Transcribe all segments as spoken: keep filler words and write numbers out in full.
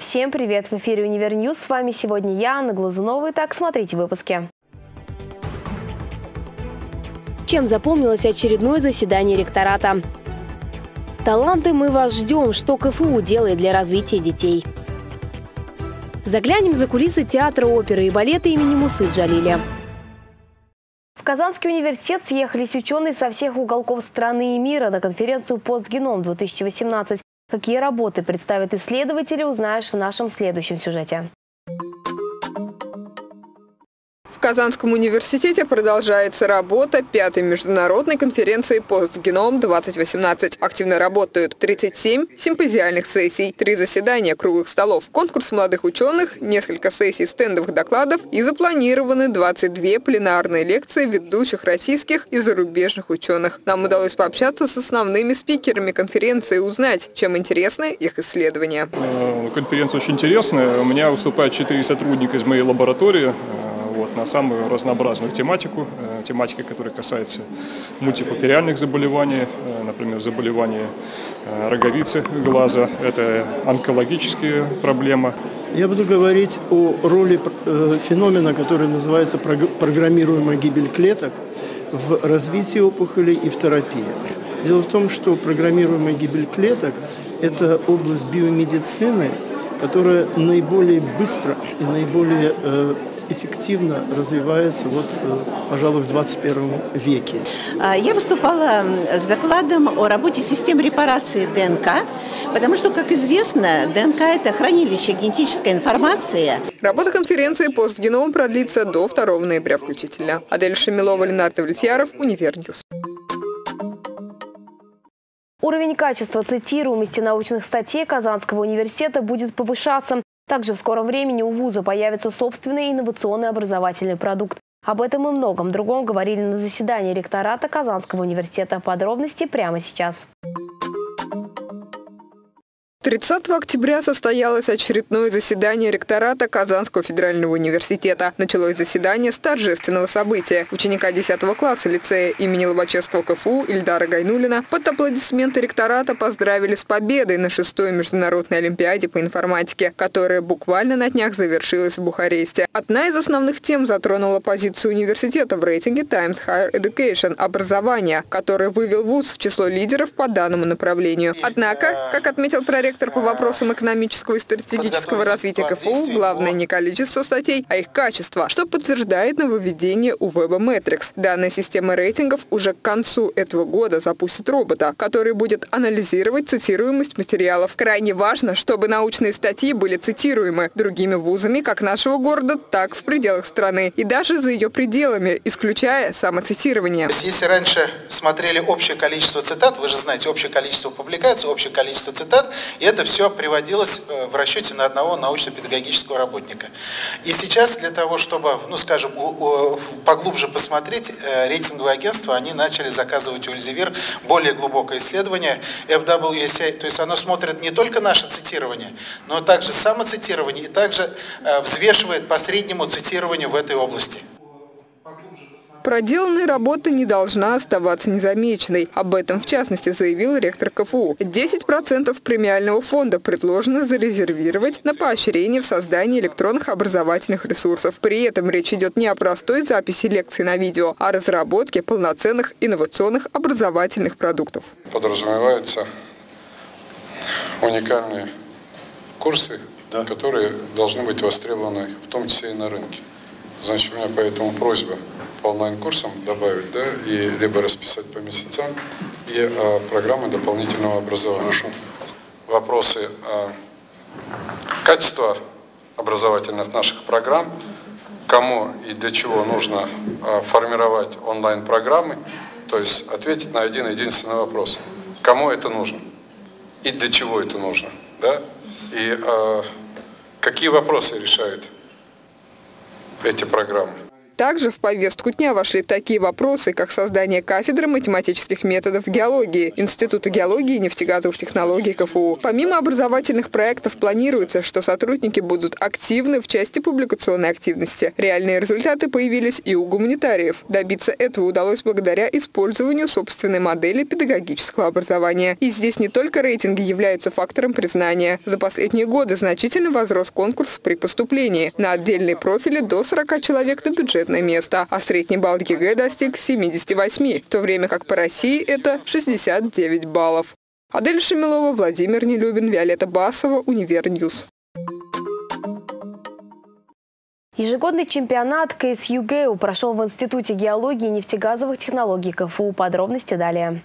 Всем привет! В эфире Универньюз. С вами сегодня я, Анна Глазунова. Итак, смотрите в выпуске. Чем запомнилось очередное заседание ректората? Таланты, мы вас ждем. Что КФУ делает для развития детей? Заглянем за кулисы театра оперы и балета имени Мусы Джалиля. В Казанский университет съехались ученые со всех уголков страны и мира на конференцию «Постгеном-две тысячи восемнадцать». Какие работы представят исследователи, узнаешь в нашем следующем сюжете. В Казанском университете продолжается работа пятой международной конференции «Постгеном-двадцать восемнадцать». Активно работают тридцать семь симпозиальных сессий, три заседания круглых столов, конкурс молодых ученых, несколько сессий стендовых докладов и запланированы двадцать две пленарные лекции ведущих российских и зарубежных ученых. Нам удалось пообщаться с основными спикерами конференции и узнать, чем интересны их исследования. Конференция очень интересная. У меня выступают четыре сотрудника из моей лаборатории. Вот, на самую разнообразную тематику, э, тематика, которая касается мультифакториальных заболеваний, э, например, заболевания э, роговицы глаза, это онкологические проблемы. Я буду говорить о роли э, феномена, который называется программируемая гибель клеток в развитии опухолей и в терапии. Дело в том, что программируемая гибель клеток – это область биомедицины, которая наиболее быстро и наиболее э, эффективно развивается, вот, пожалуй, в двадцать первом веке. Я выступала с докладом о работе систем репарации ДНК, потому что, как известно, ДНК – это хранилище генетической информации. Работа конференции «Постгеном» продлится до второго ноября включительно. Адель Шамилова, Ленардо Влетьяров, Универньюз. Уровень качества цитируемости научных статей Казанского университета будет повышаться. Также в скором времени у вуза появится собственный инновационный образовательный продукт. Об этом и многом другом говорили на заседании ректората Казанского университета. Подробности прямо сейчас. тридцатого октября состоялось очередное заседание ректората Казанского федерального университета. Началось заседание с торжественного события. Ученика десятого класса лицея имени Лобачевского КФУ Ильдара Гайнуллина под аплодисменты ректората поздравили с победой на шестой международной олимпиаде по информатике, которая буквально на днях завершилась в Бухаресте. Одна из основных тем затронула позицию университета в рейтинге Times Higher Education образования, который вывел вуз в число лидеров по данному направлению. Однако, как отметил проректор по вопросам экономического и стратегического развития КФУ, главное не количество статей, а их качество, что подтверждает нововведение у Webometrics. Данная система рейтингов уже к концу этого года запустит робота, который будет анализировать цитируемость материалов. Крайне важно, чтобы научные статьи были цитируемы другими вузами как нашего города, так и в пределах страны, и даже за ее пределами, исключая самоцитирование. Если раньше смотрели общее количество цитат, вы же знаете, общее количество публикаций, общее количество цитат, и это все приводилось в расчете на одного научно-педагогического работника. И сейчас для того, чтобы, ну скажем, поглубже посмотреть, рейтинговые агентства, они начали заказывать у Elsevier более глубокое исследование эф дабл ю эс эй, то есть оно смотрит не только наше цитирование, но также самоцитирование и также взвешивает по среднему цитированию в этой области. Проделанная работа не должна оставаться незамеченной. Об этом, в частности, заявил ректор КФУ. десять процентов премиального фонда предложено зарезервировать на поощрение в создании электронных образовательных ресурсов. При этом речь идет не о простой записи лекций на видео, а о разработке полноценных инновационных образовательных продуктов. Подразумеваются уникальные курсы, да, которые должны быть востребованы, в том числе и на рынке. Значит, у меня поэтому просьба по онлайн-курсам добавить, да, и либо расписать по месяцам, и а, программы дополнительного образования. Хорошо. Вопросы а, качества образовательных наших программ, кому и для чего нужно а, формировать онлайн-программы, то есть ответить на один единственный вопрос. Кому это нужно и для чего это нужно, да, и а, какие вопросы решают эти программы. Также в повестку дня вошли такие вопросы, как создание кафедры математических методов геологии Института геологии и нефтегазовых технологий КФУ. Помимо образовательных проектов планируется, что сотрудники будут активны в части публикационной активности. Реальные результаты появились и у гуманитариев. Добиться этого удалось благодаря использованию собственной модели педагогического образования. И здесь не только рейтинги являются фактором признания. За последние годы значительно возрос конкурс при поступлении. На отдельные профили до сорока человек на бюджетное место, а средний балл ЕГЭ достиг семидесяти восьми, в то время как по России это шестьдесят девять баллов. Адель Шамилова, Владимир Нелюбин, Виолетта Басова, Универньюз. Ежегодный чемпионат КСЮГЭУ прошел в Институте геологии и нефтегазовых технологий КФУ. Подробности далее.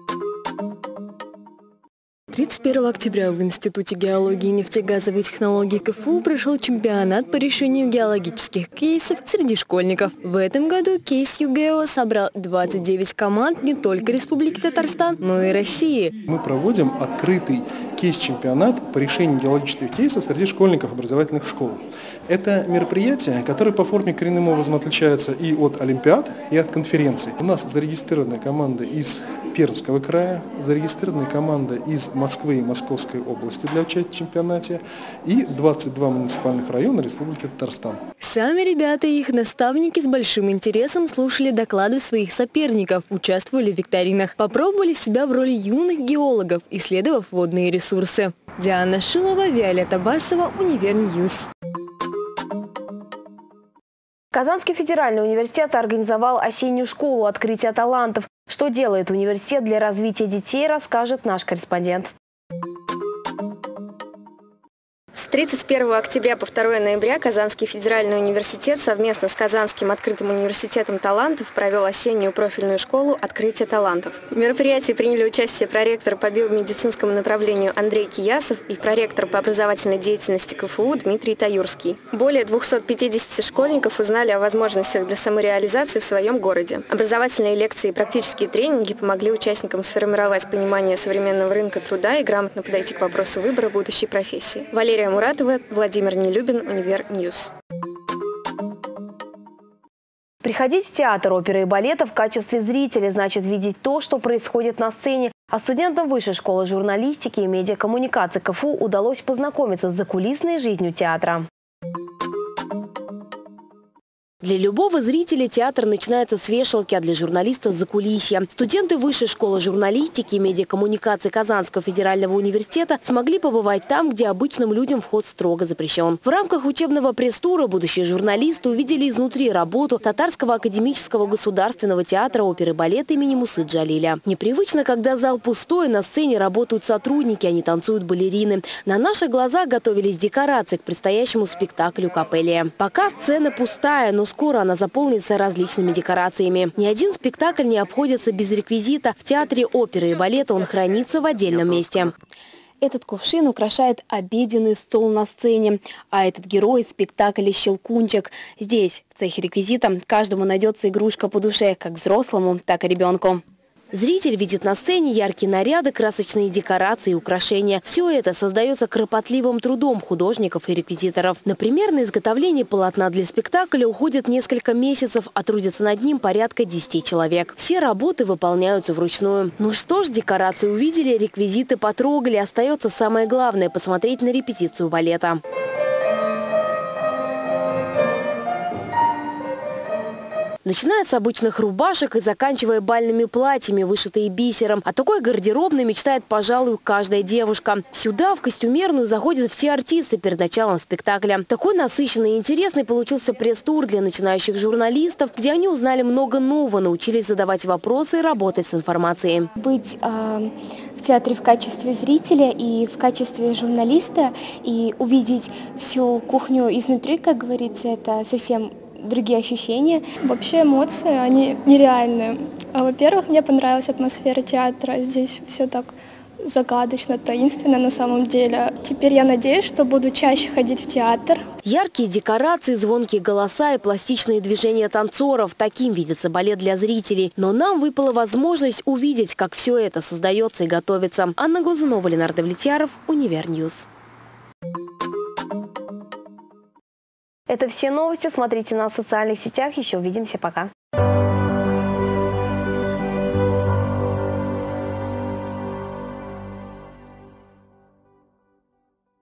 тридцать первого октября в Институте геологии и нефтегазовой технологии КФУ прошел чемпионат по решению геологических кейсов среди школьников. В этом году КСЮГЭУ собрал двадцать девять команд не только Республики Татарстан, но и России. Мы проводим открытый кейс-чемпионат по решению геологических кейсов среди школьников образовательных школ. Это мероприятие, которое по форме коренным образом отличается и от олимпиад, и от конференций. У нас зарегистрированы команды из Пермского края, зарегистрированы команды из Москвы и Московской области для участия в чемпионате и двадцать два муниципальных района Республики Татарстан. Сами ребята и их наставники с большим интересом слушали доклады своих соперников, участвовали в викторинах, попробовали себя в роли юных геологов, исследовав водные ресурсы. Диана Шилова, Виолетта Басова, Универньюз. Казанский федеральный университет организовал осеннюю школу открытия талантов. Что делает университет для развития детей, расскажет наш корреспондент. С тридцать первого октября по второе ноября Казанский федеральный университет совместно с Казанским открытым университетом талантов провел осеннюю профильную школу «Открытие талантов». В мероприятии приняли участие проректор по биомедицинскому направлению Андрей Киясов и проректор по образовательной деятельности КФУ Дмитрий Таюрский. Более двухсот пятидесяти школьников узнали о возможностях для самореализации в своем городе. Образовательные лекции и практические тренинги помогли участникам сформировать понимание современного рынка труда и грамотно подойти к вопросу выбора будущей профессии. Валерия Муратова, Владимир Нелюбин, Универньюз. Приходить в театр оперы и балета в качестве зрителя значит видеть то, что происходит на сцене. А студентам Высшей школы журналистики и медиакоммуникации КФУ удалось познакомиться с закулисной жизнью театра. Для любого зрителя театр начинается с вешалки, а для журналиста – с закулисья. Студенты Высшей школы журналистики и медиакоммуникации Казанского федерального университета смогли побывать там, где обычным людям вход строго запрещен. В рамках учебного пресс-тура будущие журналисты увидели изнутри работу Татарского академического государственного театра оперы и балета имени Мусы Джалиля. Непривычно, когда зал пустой, на сцене работают сотрудники, а не танцуют балерины. На наших глазах готовились декорации к предстоящему спектаклю «Капеллия». Пока сцена пустая, но скоро она заполнится различными декорациями. Ни один спектакль не обходится без реквизита. В театре оперы и балета он хранится в отдельном месте. Этот кувшин украшает обеденный стол на сцене, а этот герой – спектакля «Щелкунчик». Здесь, в цехе реквизита, каждому найдется игрушка по душе, как взрослому, так и ребенку. Зритель видит на сцене яркие наряды, красочные декорации и украшения. Все это создается кропотливым трудом художников и реквизиторов. Например, на изготовление полотна для спектакля уходит несколько месяцев, а трудятся над ним порядка десяти человек. Все работы выполняются вручную. Ну что ж, декорации увидели, реквизиты потрогали. Остается самое главное – посмотреть на репетицию балета. Начиная с обычных рубашек и заканчивая бальными платьями, вышитые бисером. О такой гардеробной мечтает, пожалуй, каждая девушка. Сюда, в костюмерную, заходят все артисты перед началом спектакля. Такой насыщенный и интересный получился пресс-тур для начинающих журналистов, где они узнали много нового, научились задавать вопросы и работать с информацией. Быть э, в театре в качестве зрителя и в качестве журналиста и увидеть всю кухню изнутри, как говорится, это совсем другие ощущения. Вообще эмоции, они нереальные. Во-первых, мне понравилась атмосфера театра. Здесь все так загадочно, таинственно на самом деле. Теперь я надеюсь, что буду чаще ходить в театр. Яркие декорации, звонкие голоса и пластичные движения танцоров. Таким видится балет для зрителей. Но нам выпала возможность увидеть, как все это создается и готовится. Анна Глазунова, Ленардо Влетьяров, Универньюз. Это все новости. Смотрите нас в социальных сетях. Еще увидимся. Пока.